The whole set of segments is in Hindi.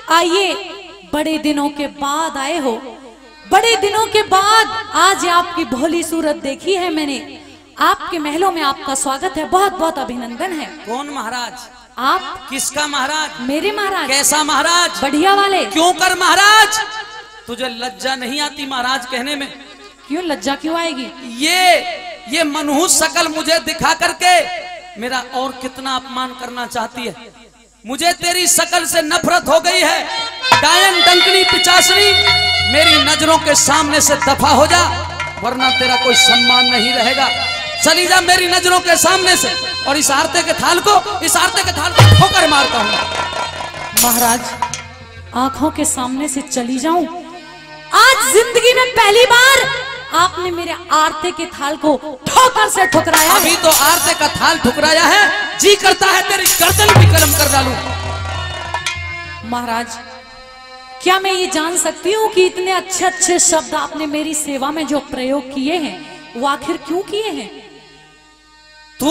आइए, बड़े दिनों के बाद आए हो, बड़े दिनों के बाद आज आपकी भोली सूरत देखी है मैंने। आपके महलों में आपका स्वागत है, बहुत बहुत अभिनंदन है। कौन महाराज? आप? किसका महाराज? मेरे महाराज। कैसा महाराज? बढ़िया वाले। क्यों कर महाराज? तुझे लज्जा नहीं आती महाराज कहने में? क्यों लज्जा क्यों आएगी? ये मनहूस शकल मुझे दिखा करके मेरा और कितना अपमान करना चाहती है। मुझे तेरी शकल से नफरत हो गई है। डायन डंकनी पिचासनी, मेरी नजरों के सामने से दफा हो जा, वरना तेरा कोई सम्मान नहीं रहेगा। चली जा मेरी नजरों के सामने से, और इस आरते के थाल को ठोकर मारता हूँ। महाराज, आंखों के सामने से चली जाऊं? आज जिंदगी में पहली बार आपने मेरे आरते के थाल को ठोकर से ठुकराया। अभी तो आरते का थाल ठुकराया है, जी करता है तेरी गर्दन भी कलम कर डालूं। महाराज, क्या मैं ये जान सकती हूँ कि इतने अच्छे अच्छे शब्द आपने मेरी सेवा में जो प्रयोग किए हैं, वो आखिर क्यों किए हैं? तू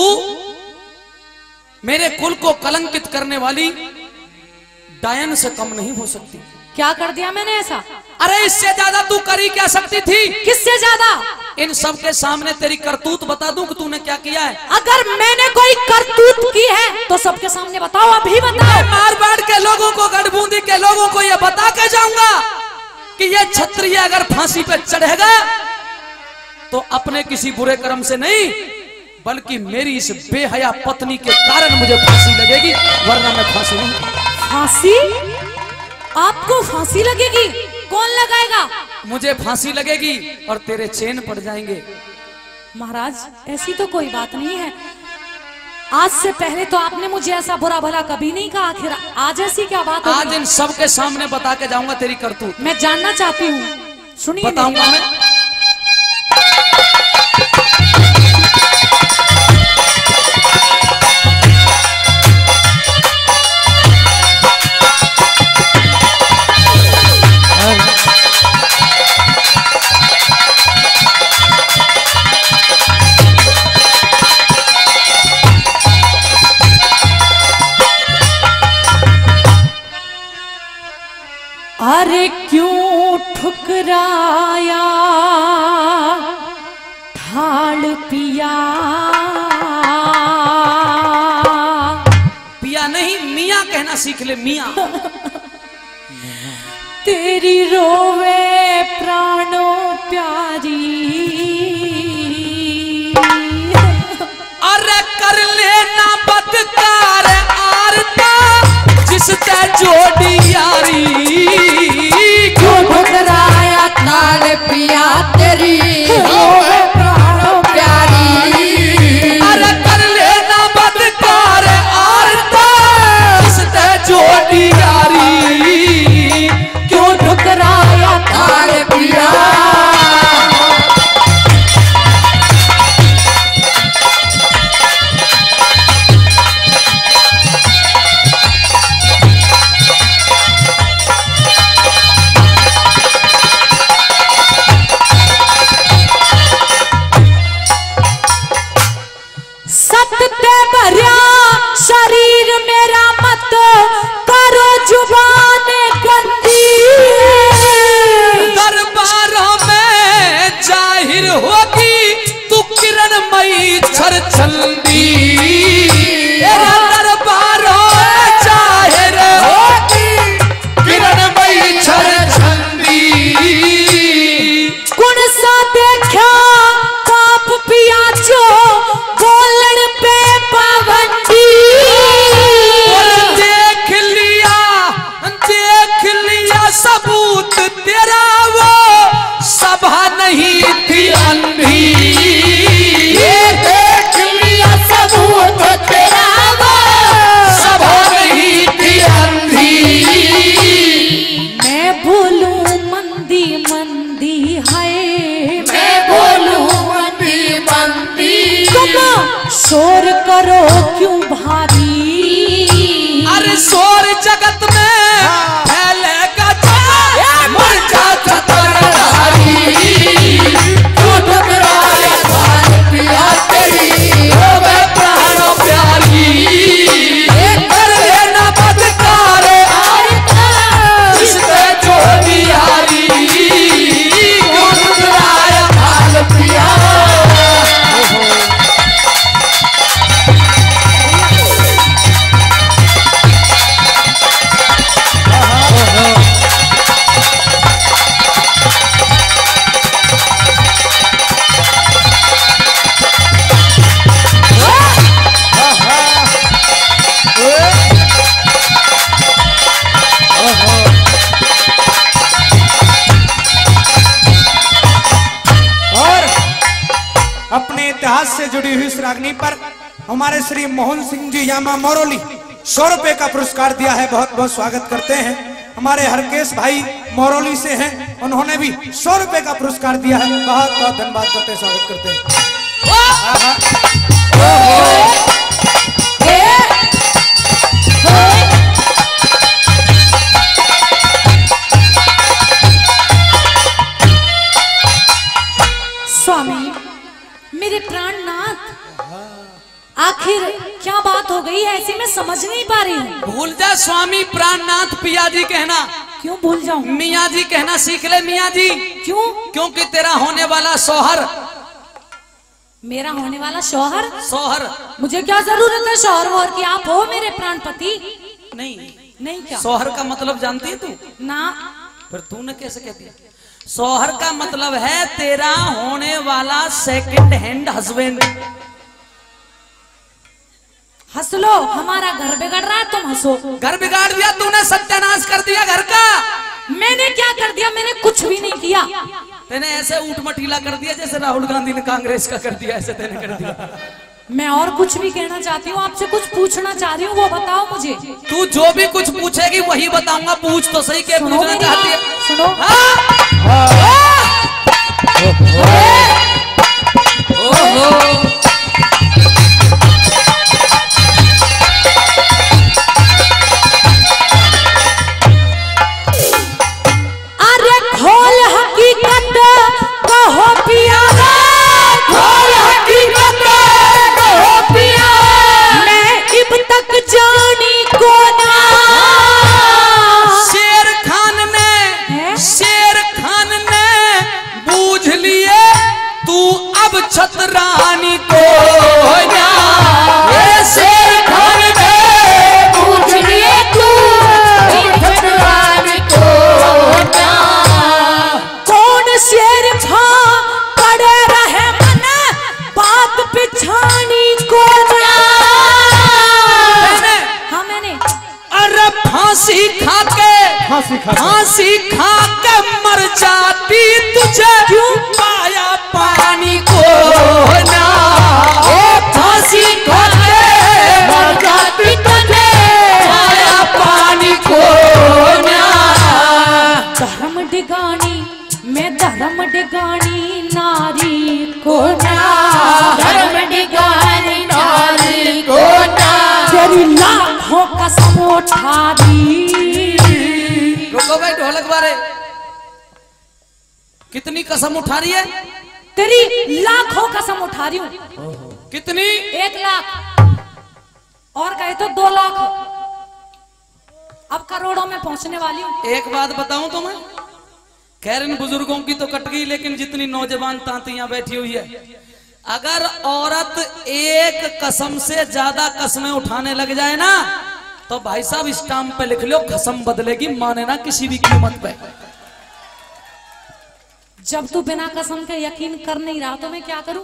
मेरे कुल को कलंकित करने वाली डायन से कम नहीं हो सकती। क्या कर दिया मैंने ऐसा? अरे इससे ज्यादा तू करी क्या सकती थी? किससे ज्यादा? इन सब के सामने तेरी करतूत बता दूं कि तूने क्या किया है। अगर मैंने कोई करतूत की है तो सबके सामने बताओ, अभी बताओ। मारवाड़ के लोगों को, गढ़बूंदी के लोगों को ये बता के जाऊंगा कि ये क्षत्रिय अगर फांसी पे चढ़ेगा तो अपने किसी बुरे कर्म से नहीं, बल्कि मेरी इस बेहया पत्नी के कारण मुझे फांसी लगेगी, वरना मैं फांसी नहीं। फांसी? आपको फांसी लगेगी? कौन लगाएगा? मुझे फांसी लगेगी और तेरे चैन पड़ जाएंगे। महाराज, ऐसी तो कोई बात नहीं है। आज से पहले तो आपने मुझे ऐसा बुरा भला कभी नहीं कहा, आखिर आज ऐसी क्या बात? आज इन सब के सामने बता के जाऊंगा तेरी करतूत। मैं जानना चाहती हूँ, सुनिए। बताऊंगा मैं। अरे क्यों ठुकराया थाल पिया? पिया नहीं, मियाँ कहना सीख ले, मियाँ। तेरी रोवे प्राणों प्यारी, अरे कर लेना बदकार आरता जिससे जोड़ी यारी। क्यों ठुकराया थाल पिया तेरी रोवे प्राणों प्यारी। अरे कर लेना बदकार आरता जिससे जोड़ी यारी। क्यों ठुकराया थाल पिया। शरीर मेरा मत करो जुबान गंदी। दरबारों में जाहिर होगी तू किरणमयी छरछंदी। दरबारों में जाहिर होगी किरणमयी छरछंदी। कौन सा देखा पाप पिया जो बोलन पे पाबंदी। सबूत तेरा वो सभा नहीं थी अंधी। देख लिया सबूत तेरा वो सभा नहीं थी अंधी। मैं बोलूं मंदी मंदी है, मैं बोलूं मंदी मंदी। तुम शोर करो क्यों भारी। अरे शोर जगत में फैलेगा मर जाता तरधारी। क्यों ठुकराया थाल पिया तेरी रोवे प्राणों प्यारी। कर लेना बदकार आरता इतिहास से जुड़ी हुई इस रागनी पर हमारे श्री मोहन सिंह जी यामा मोरोली 100 रुपए का पुरस्कार दिया है। बहुत बहुत स्वागत करते हैं। हमारे हरकेश भाई मोरोली से हैं, उन्होंने भी 100 रुपए का पुरस्कार दिया है। बहुत बहुत धन्यवाद करते हैं, स्वागत करते हैं। स्वामी मेरे प्राणनाथ, आखिर क्या बात हो गई है ऐसी मैं समझ नहीं पा रही हूँ। भूल जा स्वामी प्राणनाथ पिया जी कहना। क्यों भूल जाऊं? मियाँ जी कहना सीख ले मियाँ जी। क्यों? क्योंकि तेरा होने वाला शौहर, मेरा होने वाला शौहर? शौहर मुझे क्या जरूरत है शौहर वौहर की? आप हो मेरे प्राणपति। नहीं, नहीं क्या? शौहर का मतलब जानती है तू? ना। फिर तूने कैसे कह दिया? शौहर का मतलब है तेरा होने वाला सेकंड हैंड हस्बैंड। हंस लो, हमारा घर बिगड़ रहा है, तुम हंसो। घर बिगाड़ दिया तूने, सत्यानाश कर दिया घर का। मैंने क्या कर दिया? मैंने कुछ भी नहीं किया। तेने ऐसे ऊट मटीला कर दिया जैसे राहुल गांधी ने कांग्रेस का कर दिया, ऐसे तेने कर दिया। मैं और कुछ भी कहना चाहती हूँ, आपसे कुछ पूछना चाह रही हूँ, वो बताओ मुझे। तू जो भी कुछ पूछेगी वही बताऊंगा। पूछ तो सही, क्या सुनो पूछना मेरी चाहती है? बात, सुनो। अरे खोल हकीकत कहो पिया, खोल हकीकत कहो पिया, मैं अब तक जानी को ना। शेर खान ने बूझ लिए तू अब छतरानी को ना। ये शेर खान ने पूछ लिए तू छतरानी को ना। कौन शेर था पड़े रहे मन बात पिछानी को ना। हाँ मैंने। अरे फांसी खा के मर जाती तुझे क्यों पाया पानी को ना। फांसी खा के मर जाती तुझे पाया पानी को ना। धर्म डिगानी, मैं धर्म डिगानी नारी को ना। धर्म डिगानी नारी को ना। तेरी लाखों कसम उठा दी। रुको भाई ढोलक बारे, कितनी कसम उठा रही है? तेरी लाखों कसम उठा रही हूँ। कितनी? 1 लाख और कहे तो 2 लाख, अब करोड़ों में पहुंचने वाली हूँ। एक बात बताऊं तुम्हें, खैर इन बुजुर्गों की तो कट गई, लेकिन जितनी नौजवान तांतियां बैठी हुई है, अगर औरत एक कसम से ज्यादा कसमें उठाने लग जाए ना, तो भाई साहब स्टाम्प पे लिख लो, कसम बदलेगी, माने ना किसी भी कीमत पे। जब तू बिना कसम के यकीन कर नहीं रहा तो मैं क्या करूं?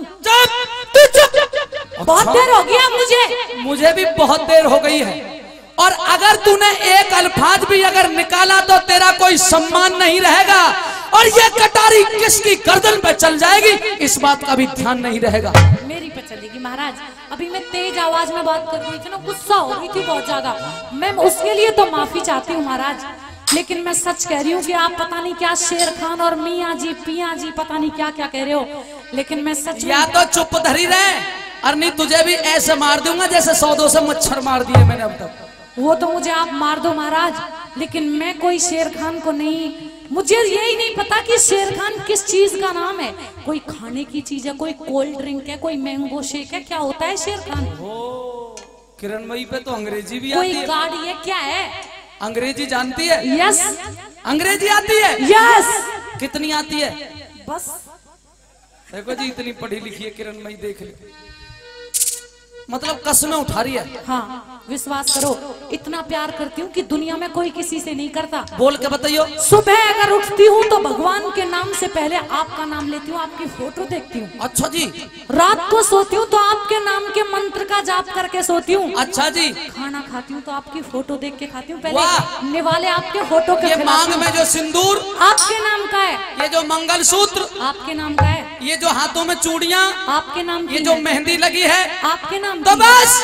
चुप! बहुत देर हो गया मुझे भी बहुत देर हो गई है। और अगर तूने एक अल्फाज भी अगर निकाला तो तेरा कोई सम्मान नहीं रहेगा, और ये कटारी किसकी गर्दन पे चल जाएगी इस बात का भी ध्यान नहीं रहेगा। मेरी पे चलेगी महाराज। अभी मैं तेज आवाज में बात कर रही थी ना, गुस्सा हो रही थी बहुत ज्यादा। मैं उसके लिए तो माफी चाहती हूँ महाराज, लेकिन मैं सच कह रही हूँ कि आप पता नहीं क्या शेर खान और मियाँ जी पिया जी पता नहीं क्या क्या कह रहे हो, लेकिन मैं सच या तो चुप धरी रहे, और नहीं तुझे भी ऐसे मार दूंगा जैसे 100 से मच्छर मार दिए मैंने अब तक। वो तो मुझे आप मार दो महाराज, लेकिन मैं कोई शेर खान को नहीं, मुझे यही नहीं पता कि शेर खान किस चीज का नाम है। कोई खाने की चीज है, कोई कोल्ड ड्रिंक है, कोई मैंगो शेक है, क्या होता है शेर खान? किरणमयी पे तो अंग्रेजी भी कोई आती है। गाड़ी है, क्या है? अंग्रेजी जानती है? यस। अंग्रेजी आती है? यस। कितनी आती है? बस देखो जी, इतनी पढ़ी लिखी है किरणमयी, देख ली, मतलब कसमें उठा रही है। हाँ विश्वास करो, इतना प्यार करती हूँ कि दुनिया में कोई किसी से नहीं करता। बोल के बताइयो। सुबह अगर उठती हूँ तो भगवान के नाम से पहले आपका नाम लेती हूँ, आपकी फोटो देखती हूँ। अच्छा जी। रात को सोती हूँ तो आपके नाम के मंत्र का जाप करके सोती हूँ। अच्छा जी। खाना खाती हूँ तो आपकी फोटो देख के खाती हूँ। वाह। पहले निवाले आपके फोटो के ये मांग में जो सिंदूर आपके नाम का है, ये जो मंगलसूत्र आपके नाम का है। ये जो हाथों में चूड़ियां, आपके नाम ये की जो है। मेहंदी लगी है, आपके नाम तो की है। बस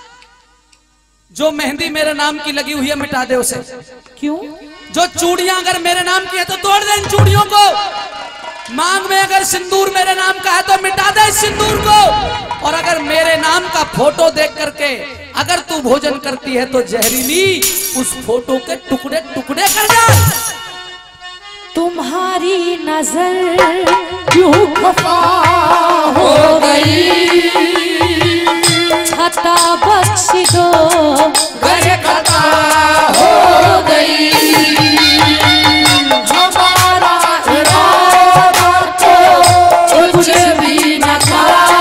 जो मेहंदी मेरे नाम की लगी हुई है मिटा दे उसे। क्यों? जो चूड़ियां अगर मेरे नाम की है तो तोड़ दे इन चूड़ियों को। मांग में अगर सिंदूर मेरे नाम का है तो मिटा दे इस सिंदूर को। और अगर मेरे नाम का फोटो देख करके अगर तू भोजन करती है तो जहरीली उस फोटो के टुकड़े टुकड़े कर जा। तुम्हारी नजर क्यों खफा हो गई, छता बख्श दो घर खता हो गई, हमारा इरादा तो कुछ भी न था,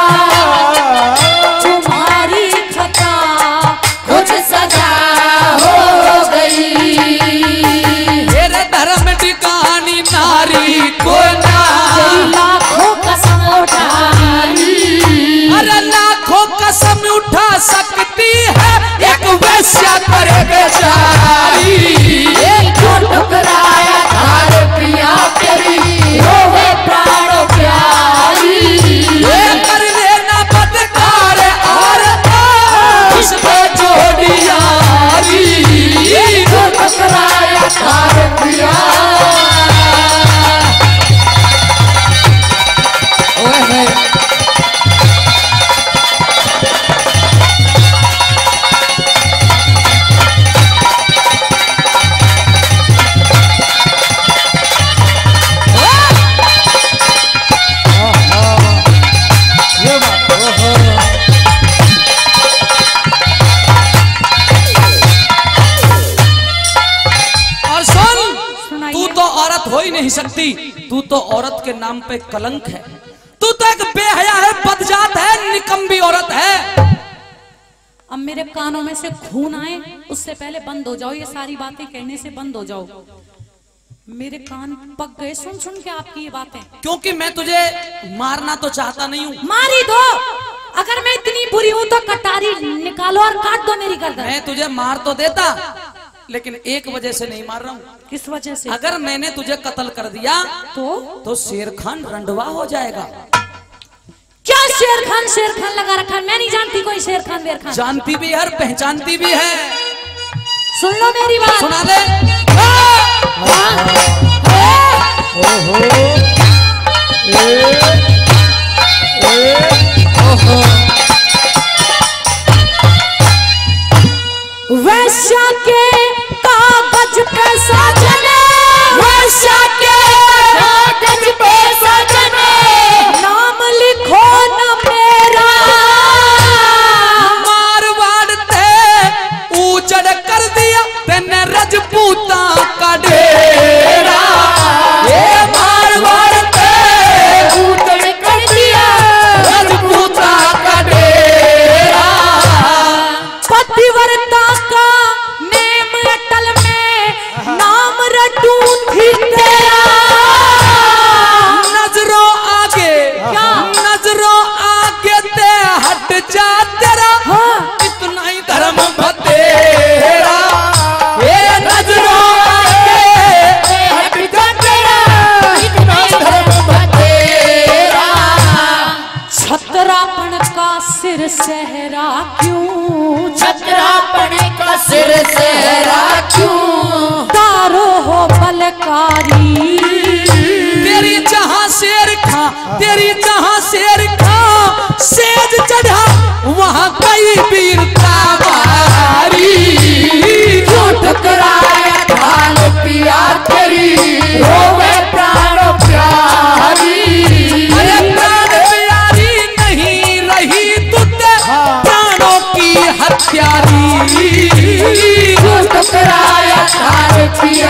तुम्हारी खता कुछ सजा हो गई। मेरे धर्म की कहानी नारी को ना, लाखों कसम उठाई, अरे लाखों कसम उठा सकती है एक वैश्या करे बेचारी। क्यों ठुकराया धार पिया तेरी, रोवे प्राण प्यारी, ये कर लेना बदकार और उसको जोड़ी यारी। क्यों ठुकराया धार पिया। और सुन, सुनाइए। तू तो औरत हो ही नहीं सकती, तू तो औरत के नाम पे कलंक है। तू तो एक बेहया है, बदजात है, निकम्बी औरत है। अब मेरे कानों में से खून आए उससे पहले बंद हो जाओ, ये सारी बातें कहने से बंद हो जाओ। मेरे कान पक गए सुन सुन के आपकी ये बातें। क्योंकि मैं तुझे मारना तो चाहता नहीं हूँ। मारी दो, अगर मैं इतनी बुरी हूं तो कटारी निकालो और काट दो मेरी गर्दन। मैं तुझे मार तो देता, लेकिन एक वजह से नहीं मार रहा हूँ। किस वजह से? अगर मैंने तुझे कत्ल कर दिया तो शेर खान रंडवा हो जाएगा। क्या शेर खान लगा रखा है? मैं नहीं जानती कोई शेर खान वेर खान। जानती भी है और पहचानती भी है। सुन लो मेरी बात। सुना दे। वैश्या के कागज पे साजने, वर्षा के कागज पे सजने, नाम लिखो न मेरा, मारवाड़ ते उजड़ कर दिया तेने रजपूता का डेरा। ये मारवाड़ ते उजड़ कर दिया रजपूता का डेरा। पतिव्रता का नेम अटल में नाम रटू थी तेरा। नजरों आगे, क्या? नजरों आगे ते हट जा तेरा, हाँ। इतना ही धर्म बतेरा। ये नजरों आगे हट जा तेरा, इतना धर्म बतेरा। छतरापन का सिर सहरा क्यों, छतरापन का सिर सहरा क्यों, तारो हो बलकारी। तेरी जहां शेर खा, तेरी जहां शेर खा सेज चढ़ा वहां कई वीरता मारी। क्यों ठुकराया ढाल पिया तेरी, रोवे प्राण प्यारी। अरे प्राण प्यारी नहीं रही तुझे प्राणों की हत्यारी। क्यों ठुकराया ढाल पिया।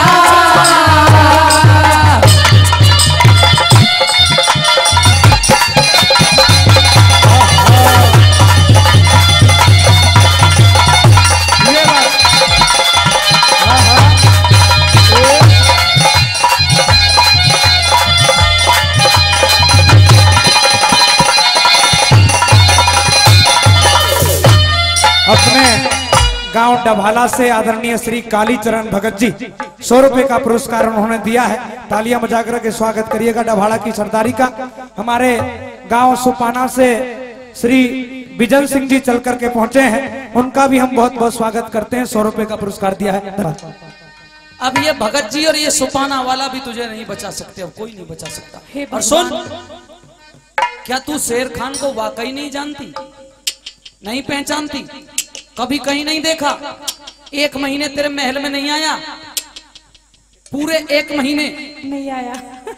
डभाला से आदरणीय श्री कालीचरण भगत जी 100 रुपए का पुरस्कार उन्होंने दिया है। तालियां बजाकर के स्वागत करिएगा डभाला की सरदारी का। हमारे गांव सुपाना से श्री बिजन सिंह जी चल करके पहुंचे हैं, उनका भी हम बहुत बहुत स्वागत करते हैं। 100 रुपए का पुरस्कार दिया है। अब ये भगत जी और ये सुपाना वाला भी तुझे नहीं बचा सकते, अब कोई नहीं बचा सकता। हे और सुन, क्या तू शेर खान को वाकई नहीं जानती, नहीं पहचानती, कभी कहीं नहीं देखा? 1 महीने तेरे महल में नहीं आया, पूरे 1 महीने नहीं आया।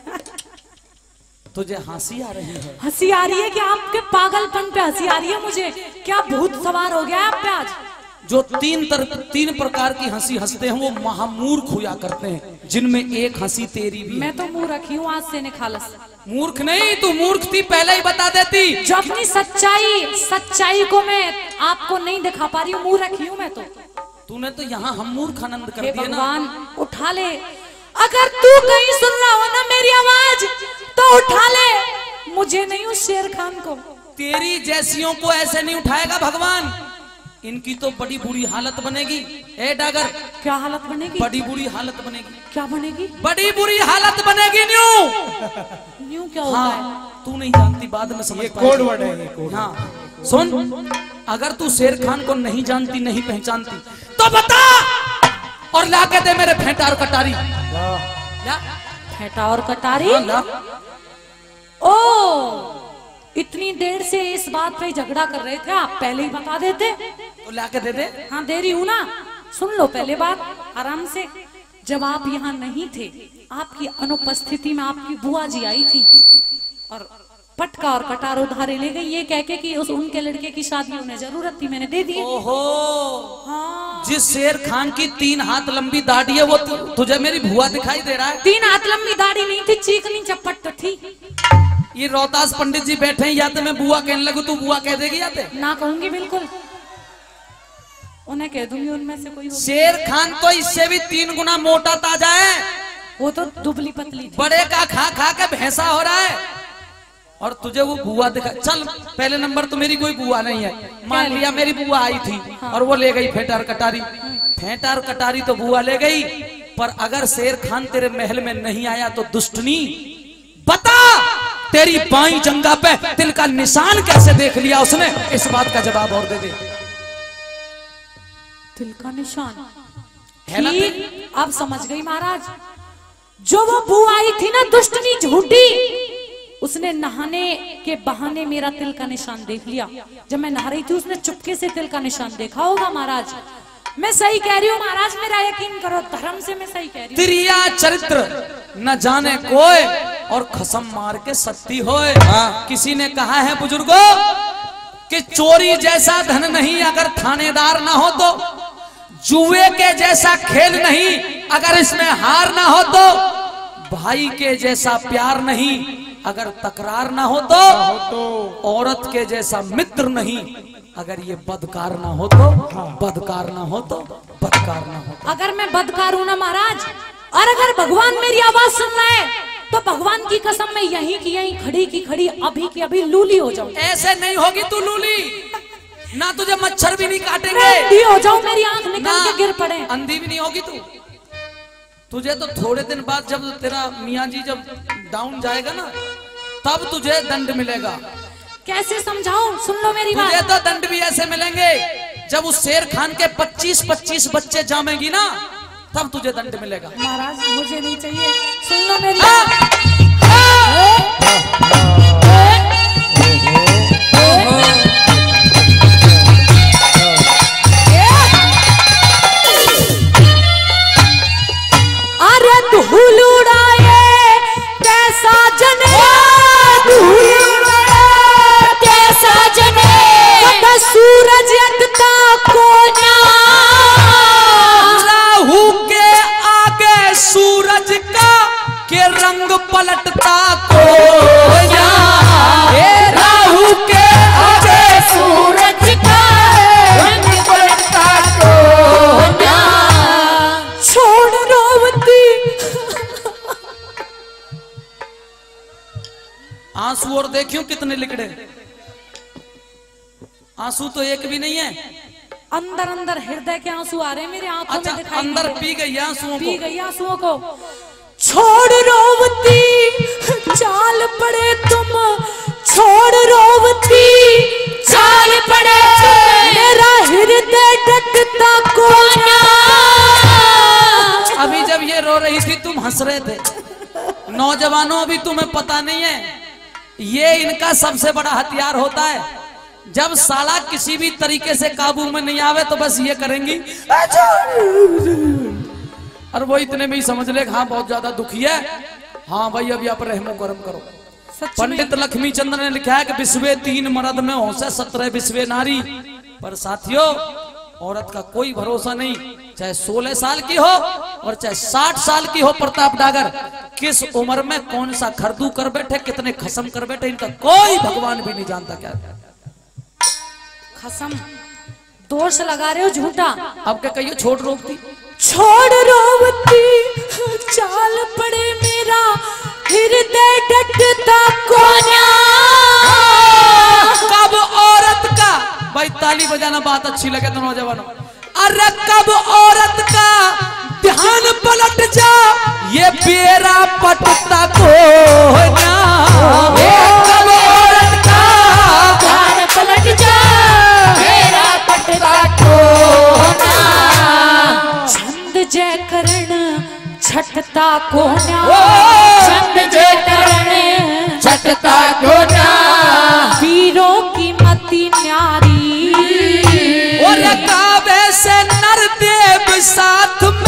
तुझे हंसी आ रही है? हंसी आ रही है कि आपके पागलपन पे हंसी आ रही है मुझे। क्या भूत सवार हो गया है आप पे आज? जो 3 प्रकार की हंसी हंसते हैं वो महामूर्ख हुआ करते हैं, जिनमें एक हंसी तेरी भी है। मैं तो मुंह रखी हूँ आज से निखालस। मूर्ख नहीं, तू मूर्ख थी, पहले ही बता देती। जो अपनी सच्चाई को मैं आपको नहीं दिखा पा रही हूँ, मुंह रखी हूँ मैं तो। तूने तो यहाँ हम मूर्ख आनंद कर हे दिए ना। भगवान उठा ले, अगर तू कहीं सुन रहा हो ना मेरी आवाज तो उठा ले, मुझे नहीं उस शेर खान को। तेरी जैसियों को ऐसे नहीं उठाएगा भगवान, इनकी तो बड़ी बुरी हालत बनेगी। ए डागर, क्या हालत बनेगी? बड़ी बुरी हालत बनेगी। क्या बनेगी? बड़ी बुरी हालत बनेगी। न्यू क्या होता है? हाँ, तू नहीं जानती, बाद में समझ पाएगी। कोड वर्ड है ये कोड। हाँ सुन, अगर तू शेर खान को नहीं जानती, नहीं पहचानती तो बता और ला के दे मेरे फेंटा और कटारी। फेंटा और कटारी? हाँ, ला। ओ, इतनी देर से इस बात पे झगड़ा कर रहे थे, आप पहले ही बता देते तो ला के दे दे। हाँ दे रही हूँ ना, सुन लो पहले बात आराम से। जब आप यहाँ नहीं थे, आपकी अनुपस्थिति में आपकी बुआ जी आई थी और पटका और कटार उधारे ले गई, ये कह के कि उनके लड़के की शादी उन्हें जरूरत थी, मैंने दे दी। ओहो, हाँ। जिस शेर खान की 3 हाथ लंबी दाढ़ी है वो तुझे मेरी बुआ दिखाई दे रहा है? 3 हाथ लंबी दाढ़ी नहीं थी, चीकनी चपट तो थी। ये रोहतास पंडित जी बैठे हैं, या तो मैं बुआ कहने लगू तू बुआ कह देगी? या ते ना कहूंगी, बिल्कुल उन्हें कह दूंगी, उनमें से कोई होगी। शेर खान तो इससे भी 3 गुना मोटा ताजा है, वो तो दुबली पतली थी। बड़े का खा खा के भैंसा हो रहा है, और तुझे वो बुआ दिखा। चल पहले नंबर तो मेरी कोई बुआ नहीं है, मान लिया मेरी बुआ आई थी और वो ले गई फेंटा और कटारी। फेंटा और कटारी तो बुआ ले गई, पर अगर शेर खान तेरे महल में नहीं आया तो दुष्टनी बता, तेरी बाई जंगा पे तिल का निशान कैसे देख लिया उसने? इस बात का जवाब और दे दे। तिल का निशान है ना? ठीक, अब समझ गई महाराज। जो वो बुआ आई थी ना दुष्टनी झूठी, उसने नहाने के बहाने मेरा तिल का निशान देख लिया। जब मैं नहा रही थी उसने चुपके से तिल का निशान देखा होगा महाराज। मैं सही कह रही हूँ महाराज, मेरा यकीन करो, धर्म से मैं सही कह रही हूँ। तिरिया चरित्र न जाने कोई और खसम मार के सत्ती होए। किसी ने कहा है बुजुर्गों कि चोरी जैसा धन नहीं अगर थानेदार ना हो तो, जुए के जैसा खेल नहीं अगर इसमें हार ना हो तो, भाई के जैसा प्यार नहीं अगर तकरार ना हो तो, औरत के जैसा मित्र नहीं अगर ये बदकार ना हो तो, बदकार ना हो तो, बदकार ना हो तो। अगर मैं बदकार हूं ना महाराज, और अगर भगवान मेरी आवाज सुन रहा है तो भगवान की कसम मैं यहीं की यहीं खड़ी की खड़ी अभी की अभी लूली हो जाऊं। ऐसे नहीं होगी तू लूली, ना तुझे मच्छर भी नहीं काटेंगे, अंधी हो जाऊं, मेरी आंख निकल के गिर पड़े। अंधी भी नहीं होगी तू। तुझे तो थोड़े दिन बाद जब तेरा मियाँ जी जब डाउन जाएगा ना, तब तुझे दंड मिलेगा। कैसे समझाऊं? सुन लो मेरी बात। तुझे तो दंड भी ऐसे मिलेंगे, जब उस शेर खान के 25-25 बच्चे जामेंगी ना, तब तुझे दंड मिलेगा। महाराज मुझे नहीं चाहिए, सुन लो मेरी बात। अरे धूल उड़ाए कैसा जने, कैसा जने, सूरज यकता को ना, राहु के आगे सूरज का के रंग पलटता को ना, राहु के आगे सूरज का रंग पलटता को ना, छोड़ रोवती। आंसू और देखियो कितने लिकड़े, आंसू तो एक भी नहीं है, अंदर अंदर हृदय के आंसू आ रहे हैं मेरे आंखों अच्छा, में दिखाई अंदर दे रहे। पी गई आंसुओं पी को। गई आंसुओं को। छोड़ रोवती चाल पड़े तुम, छोड़ रोवती चाल पड़े मेरा हृदय डटता को ना। अभी जब ये रो रही थी तुम हंस रहे थे। नौजवानों, अभी तुम्हें पता नहीं है, ये इनका सबसे बड़ा हथियार होता है। जब साला किसी भी तरीके से काबू में नहीं आवे तो बस ये करेंगी, और वो इतने में ही समझ ले हाँ बहुत ज्यादा दुखी है, हाँ भाई अब यहाँ पर रहमो करम करो। पंडित लक्ष्मी चंद्र ने लिखा है कि विश्वे 3 मर्द में हो से 17 विश्वे नारी। पर साथियों, औरत का कोई भरोसा नहीं, चाहे 16 साल की हो और चाहे 60 साल की हो। प्रताप डागर किस उम्र में कौन सा खरदू कर बैठे, कितने खसम कर बैठे, इनका कोई भगवान भी नहीं जानता। क्या खसम दोष लगा रहे हो झूठा। अब क्या कहिए, छोड़ रोकती, छोड़ रोवती चाल पड़े मेरा हृदय डटता कोना। कब औरत का, भाई ताली बजाना बात अच्छी लगे तो नौजवानों, अरे कब औरत का ध्यान पलट जा, ये बेरा पटता को ना। कब औरत का ध्यान पलट जा, मेरा पटता को ना। छंद जय करण छटता कोना, छंद जय करण छटता को ना। वीरों की मति न्यारी, और काबे से नरदेव साथ में